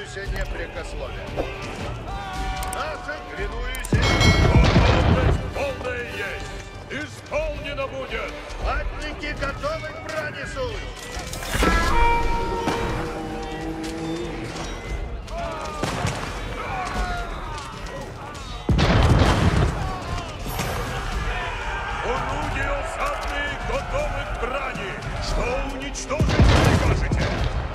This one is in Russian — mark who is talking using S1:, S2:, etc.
S1: Клянуся непрекословие. Наши
S2: Клянусь, готовность полная есть. Исполнено будет.
S1: латники готовы к брани, суд.
S2: Орудия осадные готовы к брани. Что уничтожить прикажете?